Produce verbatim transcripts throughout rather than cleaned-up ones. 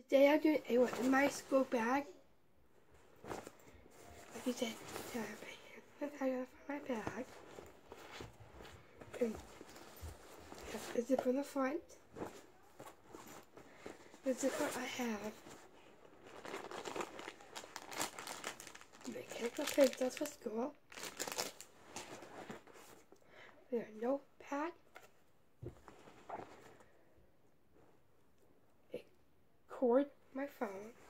Today I'm doing a what in my school bag. Like you said, I got my bag. And the zip on the front. The zipper I have mechanical pencils for school. We have a notepad. A cord, my phone.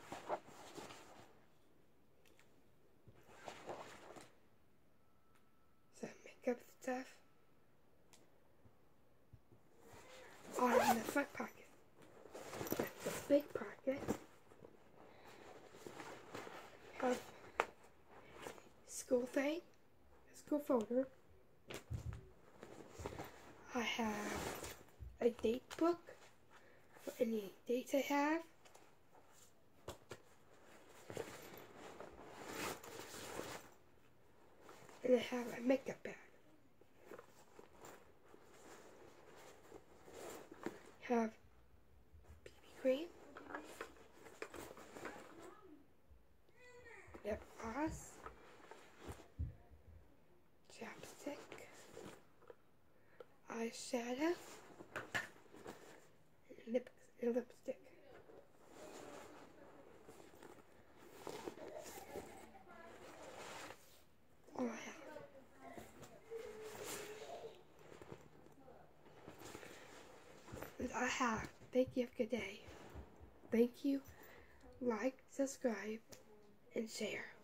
Some makeup stuff. All in the front pocket. The big pocket. Have school thing. A school folder. I have a date book for any dates I have. And I have a makeup bag. Have B B cream. Lip gloss. Chapstick. Eyeshadow. And lip and lipstick. All I have. I have. Thank you. Have a good day. Thank you. Like, subscribe, and share.